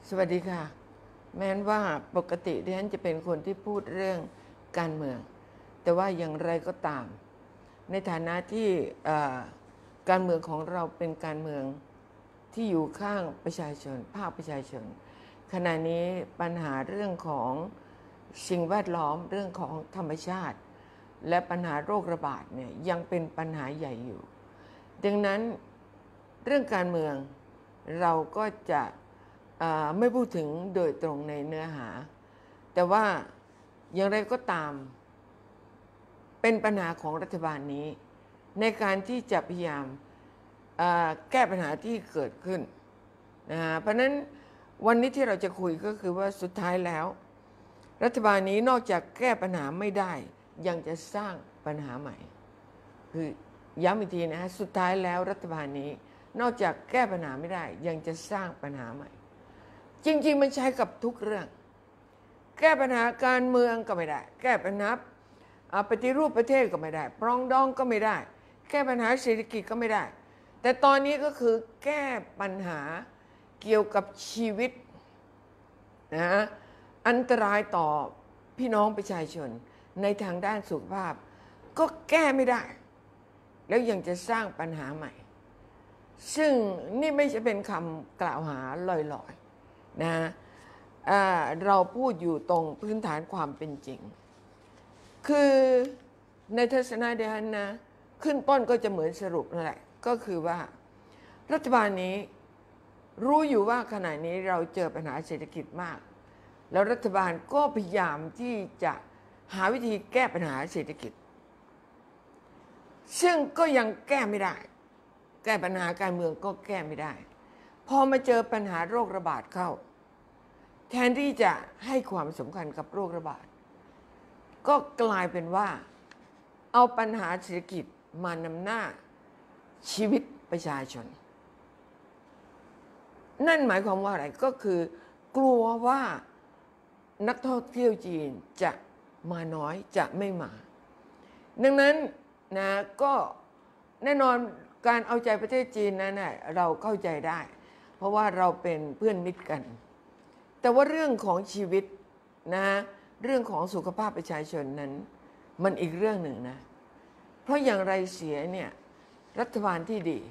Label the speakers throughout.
Speaker 1: สวัสดีค่ะแม้ว่าปกติดิฉันจะเป็นคนที่พูดเรื่องการเมืองแต่ว่าอย่างไรก็ตามในฐานะที่การเมืองของเราเป็นการเมืองที่อยู่ข้างประชาชนภาคประชาชนขณะนี้ปัญหาเรื่องของสิ่งแวดล้อมเรื่องของธรรมชาติและปัญหาโรคระบาดเนี่ยยังเป็นปัญหาใหญ่อยู่ดังนั้นเรื่องการเมืองเราก็จะไม่พูดถึงโดยตรงในเนื้อหาแต่ว่าอย่างไรก็ตามเป็นปัญหาของรัฐบาลนี้ในการที่จะพยายามแก้ปัญหาที่เกิดขึ้นนะฮะเพราะนั้นวันนี้ที่เราจะคุยก็คือว่าสุดท้ายแล้วรัฐบาลนี้นอกจากแก้ปัญหาไม่ได้ยังจะสร้างปัญหาใหม่คือย้ำอีกทีนะฮะสุดท้ายแล้วรัฐบาลนี้นอกจากแก้ปัญหาไม่ได้ยังจะสร้างปัญหาใหม่จริงๆมันใช้กับทุกเรื่องแก้ปัญหาการเมืองก็ไม่ได้แก้ปัญหาปฏิรูปประเทศก็ไม่ได้ปรองดองก็ไม่ได้แก้ปัญหาเศรษฐกิจก็ไม่ได้แต่ตอนนี้ก็คือแก้ปัญหาเกี่ยวกับชีวิตนะอันตรายต่อพี่น้องประชาชนในทางด้านสุขภาพก็แก้ไม่ได้แล้วยังจะสร้างปัญหาใหม่ซึ่งนี่ไม่ใช่เป็นคำกล่าวหาลอยๆนะเราพูดอยู่ตรงพื้นฐานความเป็นจริงคือในทัศนะดิฉันนะขึ้นต้นก็จะเหมือนสรุปนั่นแหละก็คือว่ารัฐบาลนี้รู้อยู่ว่าขณะนี้เราเจอปัญหาเศรษฐกิจมากแล้วรัฐบาลก็พยายามที่จะหาวิธีแก้ปัญหาเศรษฐกิจซึ่งก็ยังแก้ไม่ได้แก้ปัญหาการเมืองก็แก้ไม่ได้พอมาเจอปัญหาโรคระบาดเข้าแทนที่จะให้ความสำคัญกับโรคระบาดก็กลายเป็นว่าเอาปัญหาเศรษฐกิจมานำหน้าชีวิตประชาชนนั่นหมายความว่าอะไรก็คือกลัวว่านักท่องเที่ยวจีนจะมาน้อยจะไม่มาดังนั้นนะก็แน่นอนการเอาใจประเทศจีนนั้นนะเราเข้าใจได้เพราะว่าเราเป็นเพื่อนมิตรกันแต่ว่าเรื่องของชีวิตนะเรื่องของสุขภาพประชาชนนั้นมันอีกเรื่องหนึ่งนะเพราะอย่างไรเสียเนี่ยรัฐบาลที่ดี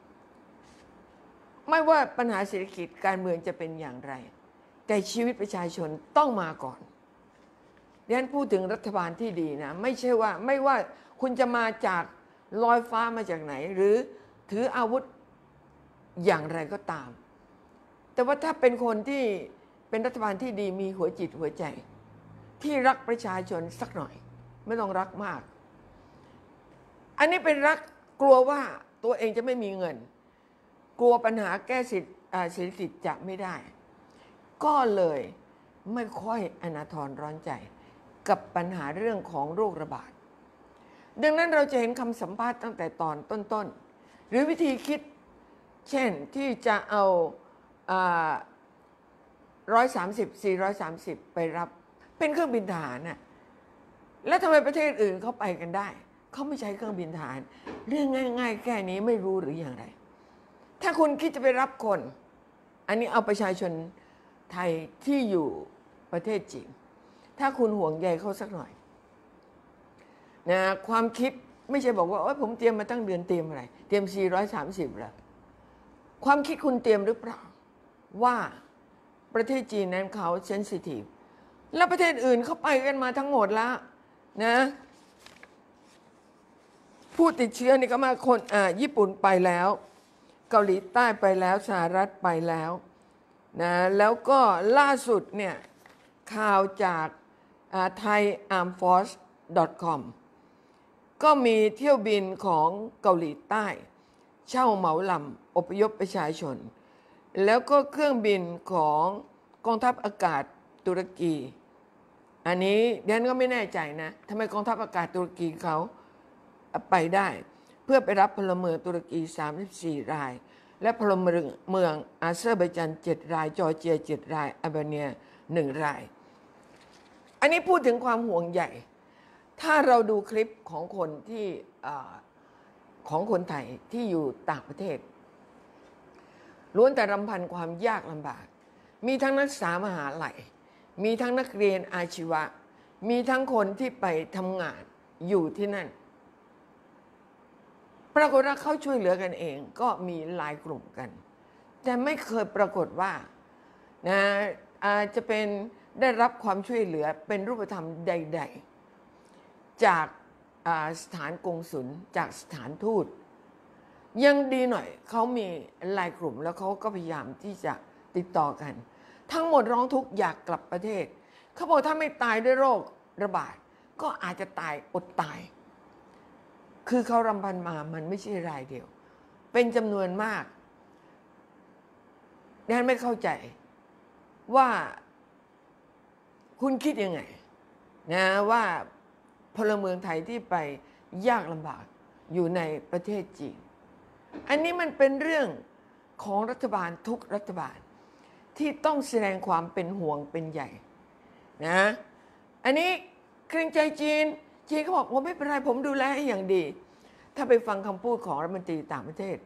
Speaker 1: ไม่ว่าปัญหาเศรษฐกิจการเมืองจะเป็นอย่างไรแต่ชีวิตประชาชนต้องมาก่อนดิฉันพูดถึงรัฐบาลที่ดีนะไม่ใช่ว่าไม่ว่าคุณจะมาจากลอยฟ้ามาจากไหนหรือถืออาวุธอย่างไรก็ตามแต่ว่าถ้าเป็นคนที่เป็นรัฐบาลที่ดีมีหัวจิตหัวใจที่รักประชาชนสักหน่อยไม่ต้องรักมากอันนี้เป็นรักกลัวว่าตัวเองจะไม่มีเงินกลัวปัญหาแก้เศรษฐกิจจะไม่ได้ก็เลยไม่ค่อยอนาทรร้อนใจกับปัญหาเรื่องของโรคระบาดดังนั้นเราจะเห็นคำสัมภาษณ์ตั้งแต่ตอนต้นๆหรือวิธีคิดเช่นที่จะเอา130-430ไปรับเป็นเครื่องบินทหารน่ะแล้วทำไมประเทศอื่นเขาไปกันได้เขาไม่ใช้เครื่องบินทหารเรื่องง่ายๆแค่นี้ไม่รู้หรืออย่างไรถ้าคุณคิดจะไปรับคนอันนี้เอาประชาชนไทยที่อยู่ประเทศจีนถ้าคุณห่วงใยเขาสักหน่อยนะความคิดไม่ใช่บอกว่าผมเตรียมมาตั้งเดือนเตรียมอะไรเตรียม430แล้วความคิดคุณเตรียมหรือเปล่าว่าประเทศจีนนั้นเขาเซนซิทีฟแล้วประเทศอื่นเขาไปกันมาทั้งหมดแล้วนะผู้ติดเชื้อนี่ก็มาคนญี่ปุ่นไปแล้วเกาหลีใต้ไปแล้วสหรัฐไปแล้วนะแล้วก็ล่าสุดเนี่ยข่าวจากthaiarmforce.com ก็มีเที่ยวบินของเกาหลีใต้เช่าเหมาลำอพยพประชาชนแล้วก็เครื่องบินของกองทัพอากาศตุรกีอันนี้ดิฉันก็ไม่แน่ใจนะทำไมกองทัพอากาศตุรกีเขาไปได้เพื่อไปรับพลเมืองตุรกี34รายและพลเมืองอาเซอร์ไบจาน7รายจอร์เจีย7รายอัลเบเนีย1รายอันนี้พูดถึงความห่วงใยถ้าเราดูคลิปของคนที่ของคนไทยที่อยู่ต่างประเทศล้วนแต่รำพันความยากลำบากมีทั้งนักศึกษามหาลัยมีทั้งนักเรียนอาชีวะมีทั้งคนที่ไปทำงานอยู่ที่นั่นปรากฏว่าเขาช่วยเหลือกันเองก็มีหลายกลุ่มกันแต่ไม่เคยปรากฏว่านะจะเป็นได้รับความช่วยเหลือเป็นรูปธรรมใดๆจากสถานกงสุลจากสถานทูตยังดีหน่อยเขามีหลายกลุ่มแล้วเขาก็พยายามที่จะติดต่อกันทั้งหมดร้องทุกข์อยากกลับประเทศเขาบอกถ้าไม่ตายด้วยโรคระบาดก็อาจจะตายอดตายคือเขารำพันมามันไม่ใช่รายเดียวเป็นจำนวนมากดิฉันไม่เข้าใจว่าคุณคิดยังไงนะว่าพลเมืองไทยที่ไปยากลำบากอยู่ในประเทศจีนอันนี้มันเป็นเรื่องของรัฐบาลทุกรัฐบาลที่ต้องแสดงความเป็นห่วงเป็นใหญ่นะอันนี้เกรงใจจีนเขาบอกว่าไม่เป็นไรผมดูแลให้อย่างดีถ้าไปฟังคำพูดของรัฐมนตรีต่างประเทศ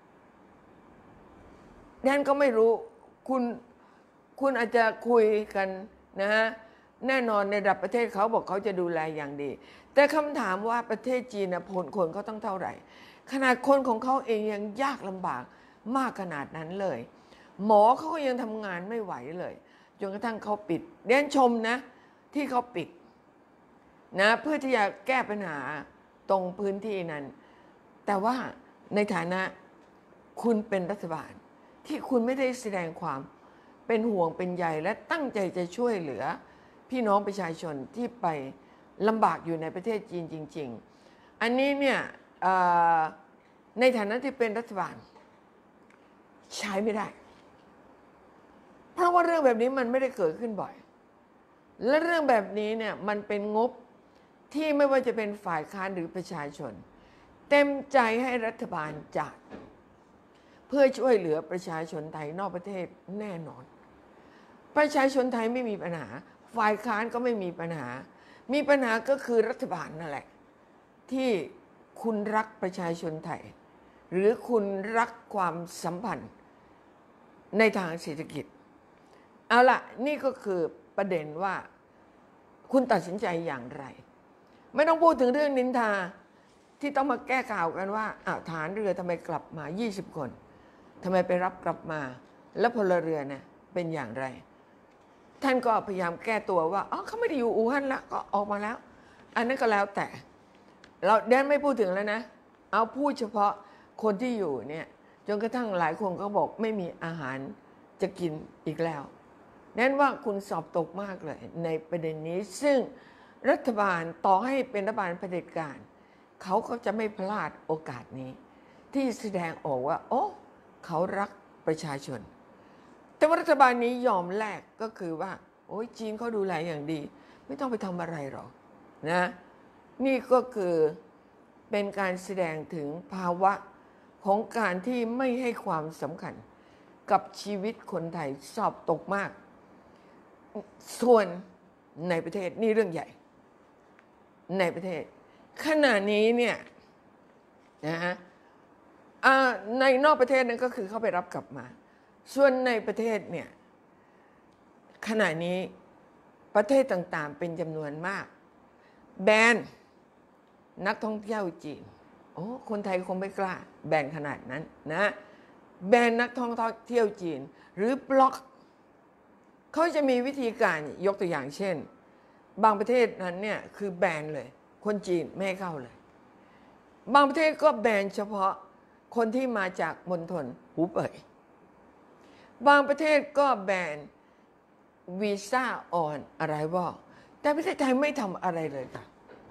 Speaker 1: ดิฉันก็ไม่รู้คุณอาจจะคุยกันนะฮะแน่นอนในระดับประเทศเขาบอกเขาจะดูแลอย่างดีแต่คำถามว่าประเทศจีนนะผลคนเขาต้องเท่าไหร่ขนาดคนของเขาเองยังยากลำบากมากขนาดนั้นเลยหมอเขาก็ยังทำงานไม่ไหวเลยจนกระทั่งเขาปิดดิฉันชมนะที่เขาปิดนะเพื่อที่จะแก้ปัญหาตรงพื้นที่นั้นแต่ว่าในฐานะคุณเป็นรัฐบาลที่คุณไม่ได้แสดงความเป็นห่วงเป็นใยและตั้งใจจะช่วยเหลือพี่น้องประชาชนที่ไปลำบากอยู่ในประเทศจีนจริงๆอันนี้เนี่ยในฐานะที่เป็นรัฐบาลใช้ไม่ได้เพราะว่าเรื่องแบบนี้มันไม่ได้เกิดขึ้นบ่อยและเรื่องแบบนี้เนี่ยมันเป็นงบที่ไม่ว่าจะเป็นฝ่ายค้านหรือประชาชนเต็มใจให้รัฐบาลจ่ายเพื่อช่วยเหลือประชาชนไทยนอกประเทศแน่นอนประชาชนไทยไม่มีปัญหาฝ่ายค้านก็ไม่มีปัญหามีปัญหาก็คือรัฐบาลนั่นแหละที่คุณรักประชาชนไทยหรือคุณรักความสัมพันธ์ในทางเศรษฐกิจเอาล่ะนี่ก็คือประเด็นว่าคุณตัดสินใจอย่างไรไม่ต้องพูดถึงเรื่องนินทาที่ต้องมาแก้ข่าวกันว่าฐานเรือทำไมกลับมา20 คนทำไมไปรับกลับมาแล้วพลเรือนเนี่ยเป็นอย่างไรท่านก็พยายามแก้ตัวว่าเขาไม่ได้อยู่อู่ฮั่นแล้วก็ออกมาแล้วอันนั้นก็แล้วแต่เราเดนไม่พูดถึงแล้วนะเอาพูดเฉพาะคนที่อยู่เนี่ยจนกระทั่งหลายคนก็บอกไม่มีอาหารจะกินอีกแล้วนั่นว่าคุณสอบตกมากเลยในประเด็นนี้ซึ่งรัฐบาลต่อให้เป็นรัฐบาลเผด็จการเขาก็จะไม่พลาดโอกาสนี้ที่แสดงออกว่าเขารักประชาชนแต่ว่ารัฐบาลนี้ยอมแลกก็คือว่าจีนเขาดูแลอย่างดีไม่ต้องไปทำอะไรหรอกนะนี่ก็คือเป็นการแสดงถึงภาวะของการที่ไม่ให้ความสำคัญกับชีวิตคนไทยสอบตกมากส่วนในประเทศนี่เรื่องใหญ่ในประเทศขณะนี้เนี่ยนะฮะในนอกประเทศนั้นก็คือเขาไปรับกลับมาส่วนในประเทศเนี่ยขณะนี้ประเทศต่างๆเป็นจำนวนมากแบนนักท่องเที่ยวจีนคนไทยคงไม่กล้าแบนขนาดนั้นนะแบนนักท่องเที่ยวจีนหรือบล็อกเขาจะมีวิธีการยกตัวอย่างเช่นบางประเทศนั้นเนี่ยคือแบนเลยคนจีนไม่ให้เข้าเลยบางประเทศก็แบนเฉพาะคนที่มาจากมณฑลหูเป่ยบางประเทศก็แบนวีซ่าออนอะไรว่าแต่ประเทศไทยไม่ทำอะไรเลยค่ะ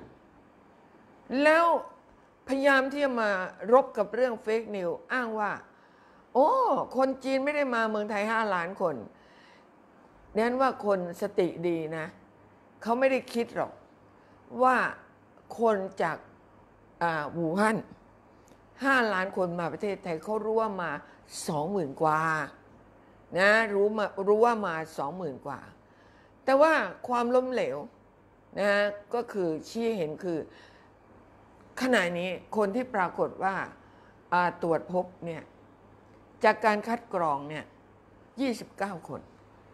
Speaker 1: แล้วพยายามที่จะมารบกับเรื่องเฟกนิวส์อ้างว่าคนจีนไม่ได้มาเมืองไทย5 ล้านคนนั้นว่าคนสติดีนะเขาไม่ได้คิดหรอกว่าคนจากอู่ฮั่น5 ล้านคนมาประเทศไทยเขารู้ว่ามา 20,000 กว่านะรู้ว่ามา 20,000 กว่าแต่ว่าความล้มเหลวนะก็คือชี้เห็นคือขณะนี้คนที่ปรากฏว่าตรวจพบเนี่ยจากการคัดกรองเนี่ย29 คน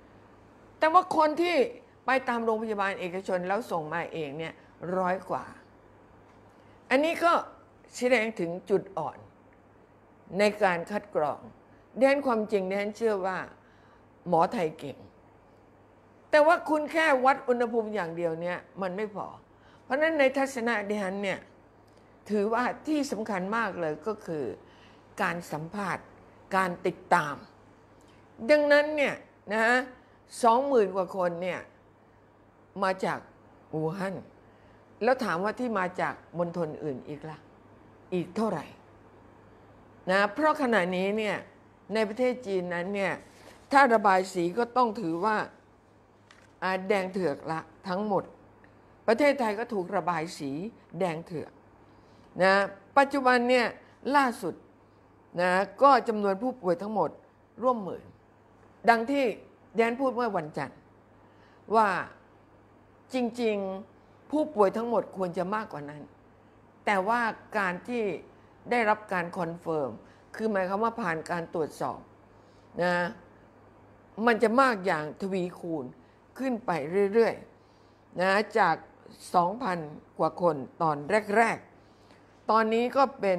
Speaker 1: แต่ว่าคนที่ไปตามโรงพยาบาลเอกชนแล้วส่งมาเองเนี่ย100 กว่าอันนี้ก็แสดงถึงจุดอ่อนในการคัดกรองดิฉันความจริงดิฉันเชื่อว่าหมอไทยเก่งแต่ว่าคุณแค่วัดอุณหภูมิอย่างเดียวเนี่ยมันไม่พอเพราะฉะนั้นในทัศนะดิฉันเนี่ยถือว่าที่สำคัญมากเลยก็คือการสัมภาษณ์การติดตามดังนั้นเนี่ยนะ20,000 กว่าคนเนี่ยมาจากอู่ฮั่นแล้วถามว่าที่มาจากมณฑลอื่นอีกล่ะอีกเท่าไหร่นะเพราะขณะนี้เนี่ยในประเทศจีนนั้นเนี่ยถ้าระบายสีก็ต้องถือว่าแดงเถือกละทั้งหมดประเทศไทยก็ถูกระบายสีแดงเถือกนะปัจจุบันเนี่ยล่าสุดนะก็จำนวนผู้ป่วยทั้งหมดร่วมหมื่นดังที่แดนพูดเมื่อวันจันทร์ว่าจริงๆผู้ป่วยทั้งหมดควรจะมากกว่านั้นแต่ว่าการที่ได้รับการคอนเฟิร์มคือหมายความว่าผ่านการตรวจสอบนะมันจะมากอย่างทวีคูณขึ้นไปเรื่อยๆนะจาก 2,000 กว่าคนตอนแรกๆตอนนี้ก็เป็น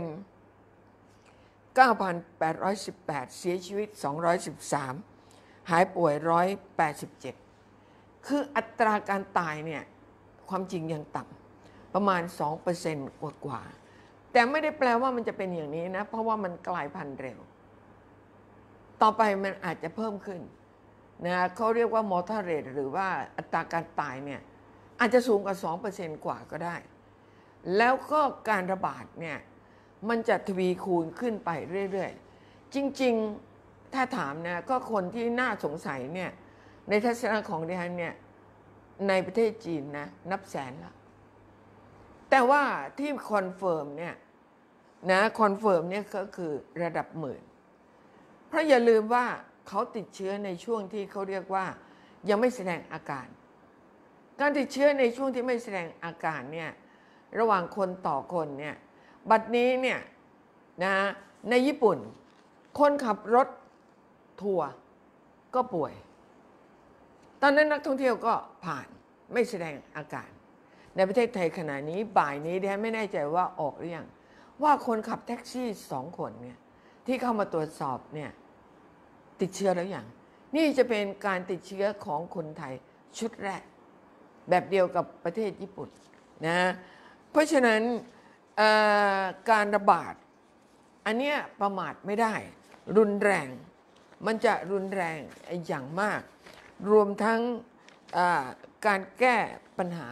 Speaker 1: 9,818 เสียชีวิต213หายป่วย187คืออัตราการตายเนี่ยความจริงยังต่ำประมาณ 2% กว่าแต่ไม่ได้แปลว่ามันจะเป็นอย่างนี้นะเพราะว่ามันกลายพันธุ์เร็วต่อไปมันอาจจะเพิ่มขึ้นนะเขาเรียกว่า mortal rate หรือว่าอัตราการตายเนี่ยอาจจะสูงกว่า 2% กว่าก็ได้แล้วก็การระบาดเนี่ยมันจะทวีคูณขึ้นไปเรื่อยๆจริงๆถ้าถามนะก็คนที่น่าสงสัยเนี่ยในทัศนะของดิฉันเนี่ยในประเทศจีนนะนับแสนแล้วแต่ว่าที่คอนเฟิร์มเนี่ยนะคอนเฟิร์มเนี่ยก็คือระดับหมื่นเพราะอย่าลืมว่าเขาติดเชื้อในช่วงที่เขาเรียกว่ายังไม่แสดงอาการการติดเชื้อในช่วงที่ไม่แสดงอาการเนี่ยระหว่างคนต่อคนเนี่ยบัดนี้เนี่ยนะในญี่ปุ่นคนขับรถทัวร์ก็ป่วยตอนนั้นนักท่องเที่ยวก็ผ่านไม่แสดงอาการในประเทศไทยขณะนี้บ่ายนี้ดิฉันไม่แน่ใจว่าออกหรือยังว่าคนขับแท็กซี่2 คนเนี่ยที่เข้ามาตรวจสอบเนี่ยติดเชื้อแล้วอย่างนี่จะเป็นการติดเชื้อของคนไทยชุดแรกแบบเดียวกับประเทศญี่ปุ่นนะเพราะฉะนั้นการระบาดอันเนี้ยประมาทไม่ได้รุนแรงมันจะรุนแรงอย่างมากรวมทั้งการแก้ปัญหา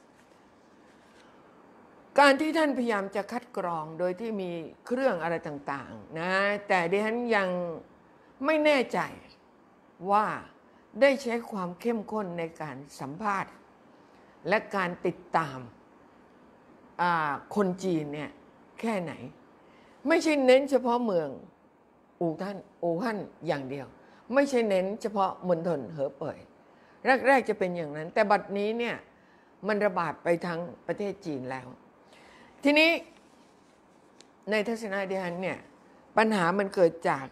Speaker 1: การที่ท่านพยายามจะคัดกรองโดยที่มีเครื่องอะไรต่างๆนะแต่ดิฉันยังไม่แน่ใจว่าได้ใช้ความเข้มข้นในการสัมภาษณ์และการติดตามคนจีนเนี่ยแค่ไหนไม่ใช่เน้นเฉพาะเมืองอู่ฮั่นอย่างเดียวไม่ใช่เน้นเฉพาะมณฑลเหอเป่ยแรกๆจะเป็นอย่างนั้นแต่บัดนี้เนี่ยมันระบาดไปทั้งประเทศจีนแล้วทีนี้ในทัศนะดิฉันเนี่ยปัญหามันเกิดจาก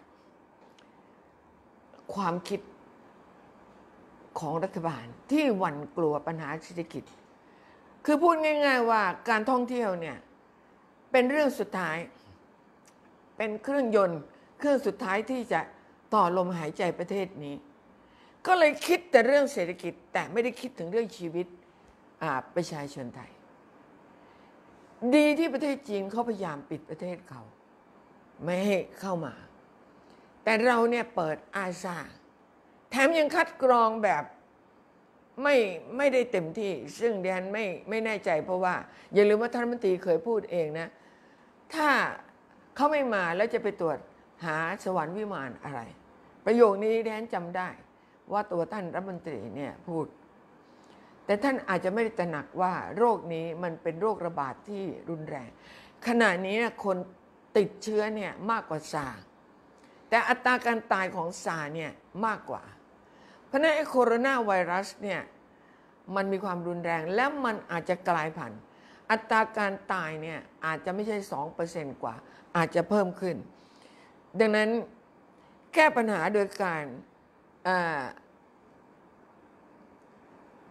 Speaker 1: ความคิดของรัฐบาลที่หวั่นกลัวปัญหาเศรษฐกิจคือพูดง่ายๆว่าการท่องเที่ยวเนี่ยเป็นเรื่องสุดท้ายเป็นเครื่องยนต์เครื่องสุดท้ายที่จะต่อลมหายใจประเทศนี้ก็เลยคิดแต่เรื่องเศรษฐกิจแต่ไม่ได้คิดถึงเรื่องชีวิตประชาชนไทยดีที่ประเทศจีนเขาพยายามปิดประเทศเขาไม่ให้เข้ามาแต่เราเนี่ยเปิดอาซาแถมยังคัดกรองแบบไม่ได้เต็มที่ซึ่งดิฉันไม่แน่ใจเพราะว่าอย่าลืมว่าท่านรัฐมนตรีเคยพูดเองนะถ้าเขาไม่มาแล้วจะไปตรวจหาสวรรค์วิมานอะไรประโยคนี้ดิฉันจำได้ว่าตัวท่านรัฐมนตรีเนี่ยพูดแต่ท่านอาจจะไม่ได้ตระหนักว่าโรคนี้มันเป็นโรคระบาดที่รุนแรงขณะนี้คนติดเชื้อเนี่ยมากกว่าซาร์แต่อัตราการตายของซาร์เนี่ยมากกว่าเพราะฉะนั้นโคโรนาไวรัสเนี่ยมันมีความรุนแรงและมันอาจจะกลายพันธุ์อัตราการตายเนี่ยอาจจะไม่ใช่ 2% กว่าอาจจะเพิ่มขึ้นดังนั้นแก้ปัญหาโดยการ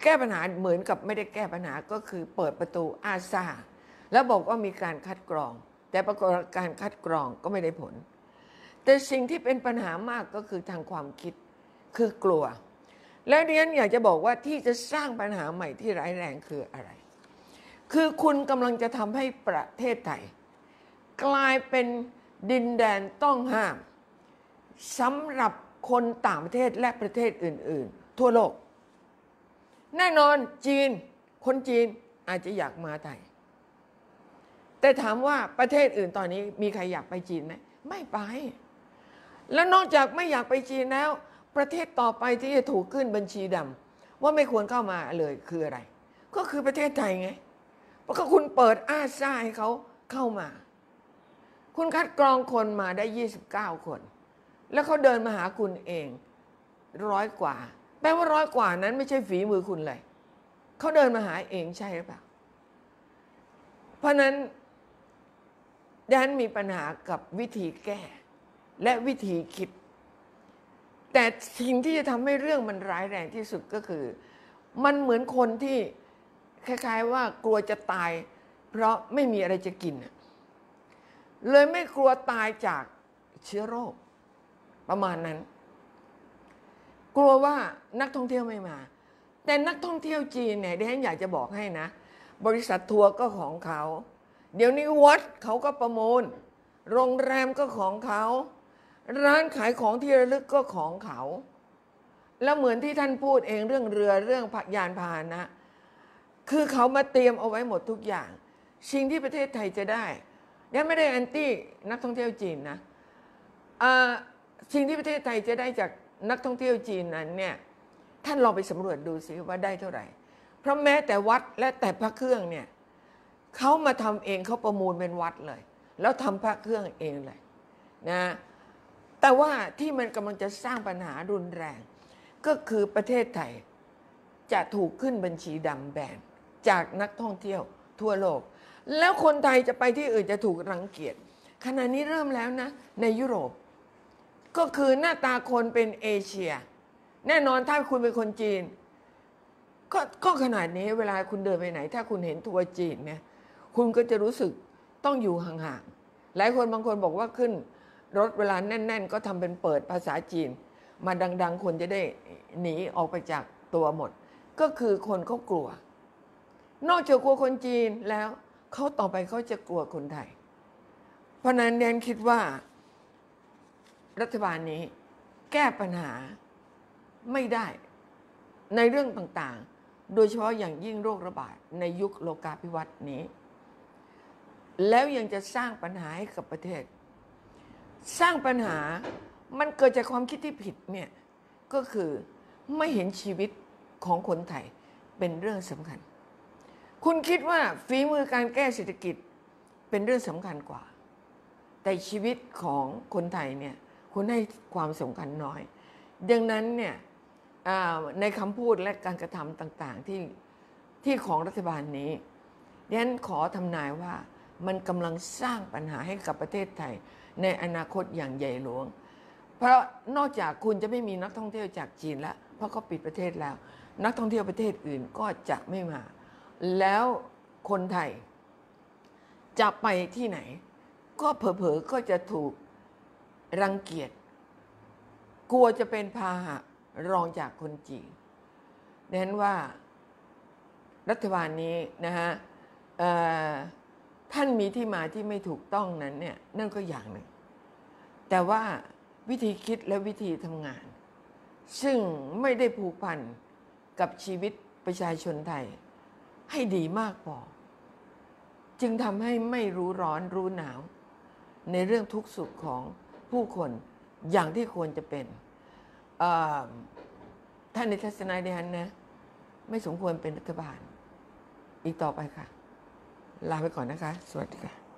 Speaker 1: แก้ปัญหาเหมือนกับไม่ได้แก้ปัญหาก็คือเปิดประตูอาซาแล้วบอกว่ามีการคัดกรอง แต่ปรากฏการคัดกรองก็ไม่ได้ผลแต่สิ่งที่เป็นปัญหามากก็คือทางความคิดคือกลัวแล้วดิฉันอยากจะบอกว่าที่จะสร้างปัญหาใหม่ที่ร้ายแรงคืออะไรคือคุณกำลังจะทำให้ประเทศไทยกลายเป็นดินแดนต้องห้ามสำหรับคนต่างประเทศและประเทศอื่นๆทั่วโลกแน่นอนจีนคนจีนอาจจะอยากมาไทยแต่ถามว่าประเทศอื่นตอนนี้มีใครอยากไปจีนไหมไม่ไปแล้วนอกจากไม่อยากไปจีนแล้วประเทศต่อไปที่จะถูกขึ้นบัญชีดำว่าไม่ควรเข้ามาเลยคืออะไรก็คือประเทศไทยไงเพราะคุณเปิดอาซ่าให้เขาเข้ามาคุณคัดกรองคนมาได้29คนแล้วเขาเดินมาหาคุณเอง100 กว่าแปลว่า100 กว่านั้นไม่ใช่ฝีมือคุณเลยเขาเดินมาหาเองใช่หรือเปล่าเพราะนั้นดิฉันมีปัญหากับวิธีแก้และวิธีคิดแต่สิ่งที่จะทำให้เรื่องมันร้ายแรงที่สุดก็คือมันเหมือนคนที่คล้ายๆว่ากลัวจะตายเพราะไม่มีอะไรจะกินเลยไม่กลัวตายจากเชื้อโรคประมาณนั้นกลัวว่านักท่องเที่ยวไม่มาแต่นักท่องเที่ยวจีนเนี่ยดิฉันอยากจะบอกให้นะบริษัททัวร์ก็ของเขาเดี๋ยวนี้วัดเขาก็ประมูลโรงแรมก็ของเขาร้านขายของที่ระลึกก็ของเขาแล้วเหมือนที่ท่านพูดเองเรื่องเรือเรื่องยานพาหนะคือเขามาเตรียมเอาไว้หมดทุกอย่างสิ่งที่ประเทศไทยจะได้ยังไม่ได้แอนตี้นักท่องเที่ยวจีนนะสิ่งที่ประเทศไทยจะได้จากนักท่องเที่ยวจีนนั้นเนี่ยท่านลองไปสำรวจดูสิว่าได้เท่าไหร่เพราะแม้แต่วัดและแต่พระเครื่องเนี่ยเขามาทำเองเขาประมูลเป็นวัดเลยแล้วทำพระเครื่องเองเลยนะแต่ว่าที่มันกำลังจะสร้างปัญหารุนแรงก็คือประเทศไทยจะถูกขึ้นบัญชีดำแบนจากนักท่องเที่ยวทั่วโลกแล้วคนไทยจะไปที่อื่นจะถูกรังเกียจขณะนี้เริ่มแล้วนะในยุโรปก็คือหน้าตาคนเป็นเอเชียแน่นอนถ้าคุณเป็นคนจีนก็ขนาดนี้เวลาคุณเดินไปไหนถ้าคุณเห็นทัวร์จีนเนี่ยคุณก็จะรู้สึกต้องอยู่ห่างๆหลายคนบางคนบอกว่าขึ้นรถเวลาแน่นๆก็ทำเป็นเปิดภาษาจีนมาดังๆคนจะได้หนีออกไปจากตัวหมดก็คือคนเขากลัวนอกจากกลัวคนจีนแล้วเขาต่อไปเขาจะกลัวคนไทยเพราะนั้นแนนคิดว่ารัฐบาลนี้แก้ปัญหาไม่ได้ในเรื่องต่างๆโดยเฉพาะอย่างยิ่งโรคระบาดในยุคโลกาภิวัตน์นี้แล้วยังจะสร้างปัญหาให้กับประเทศสร้างปัญหามันเกิดจากความคิดที่ผิดเนี่ยก็คือไม่เห็นชีวิตของคนไทยเป็นเรื่องสำคัญคุณคิดว่าฝีมือการแก้เศรษฐกิจเป็นเรื่องสำคัญกว่าแต่ชีวิตของคนไทยเนี่ยคุณให้ความสำคัญน้อยดังนั้นเนี่ยในคำพูดและการกระทำต่างๆที่ของรัฐบาลนี้ดิฉันขอทำนายว่ามันกำลังสร้างปัญหาให้กับประเทศไทยในอนาคตอย่างใหญ่หลวงเพราะนอกจากคุณจะไม่มีนักท่องเที่ยวจากจีนแล้วเพราะเขาปิดประเทศแล้วนักท่องเที่ยวประเทศอื่นก็จะไม่มาแล้วคนไทยจะไปที่ไหนก็เผลอๆก็จะถูกรังเกียจกลัวจะเป็นพาหะรองจากคนจีนดังนั้นว่ารัฐบาลนี้นะฮะท่านมีที่มาที่ไม่ถูกต้องนั้นเนี่ยนั่นก็อย่างหนึ่งแต่ว่าวิธีคิดและวิธีทำงานซึ่งไม่ได้ผูกพันกับชีวิตประชาชนไทยให้ดีมากพอจึงทำให้ไม่รู้ร้อนรู้หนาวในเรื่องทุกข์สุขของผู้คนอย่างที่ควรจะเป็นท่านในทัศนะดิฉันนะไม่สมควรเป็นรัฐบาลอีกต่อไปค่ะลาไปก่อนนะคะสวัสดีค่ะ